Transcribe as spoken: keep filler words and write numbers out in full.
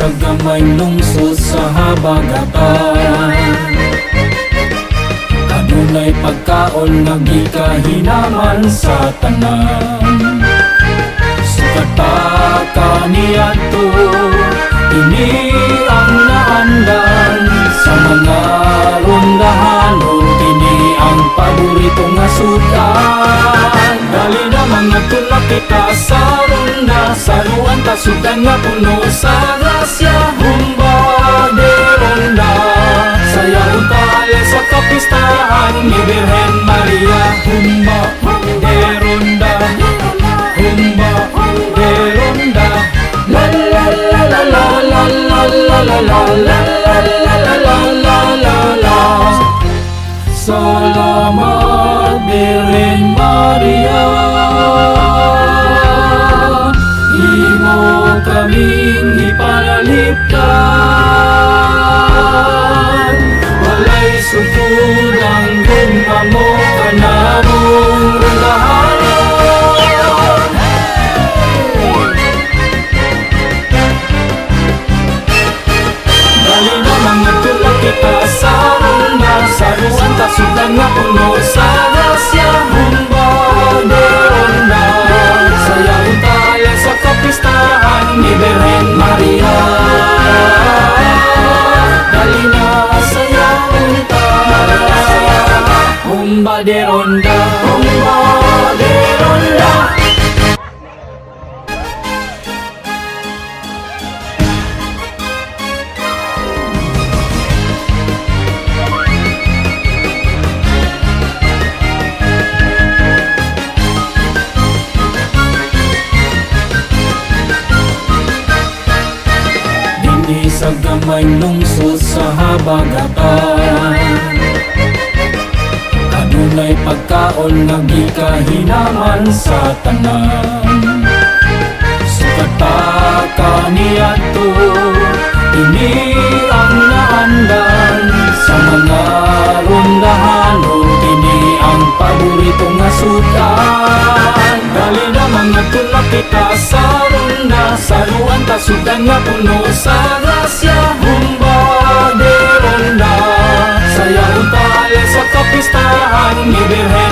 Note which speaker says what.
Speaker 1: sa gamay lungsod sa habagatan. Adunay pagkaon nga gikahinaman sa tanan. Sukat pa kaniadto ini ang naandan sa mga rondahanon, kini ang paborito nga sudan. Dali na mga tulak kita sa ronda, saruan ta sudan nga puno sa grasya. Humba de ronda, sayaw tayo sa kapistahan ni Birhen Maria. Humba de ronda, humba de ronda, la la la la la la la la la la la la la la la. Salamat Birhen Maria, imo kaming ipanalipdan. Walay sugod ang gumpa mo kanamong rondahanon. Dali na mga tulak kita sa ronda, saruan ta sudan nga puno sa grasya. Humba de ronda, sayaw tayo sa kapistahan ni Birhen Maria. Dali na sayaw tayo, humba de ronda, humba de ronda. Sa gamay lungsod sa habagatan. Adunay pagkaon nga gikahinaman sa tanan. Sukat pa kaniadto ini ang naandan sa mga rondahanon, kini ang paborito nga sudan. Dali na mga tulak kita sa ronda, saruan ta sudan nga puno sa grasya. Humba de ronda, sayaw tayo sa kapistahan ni Birhen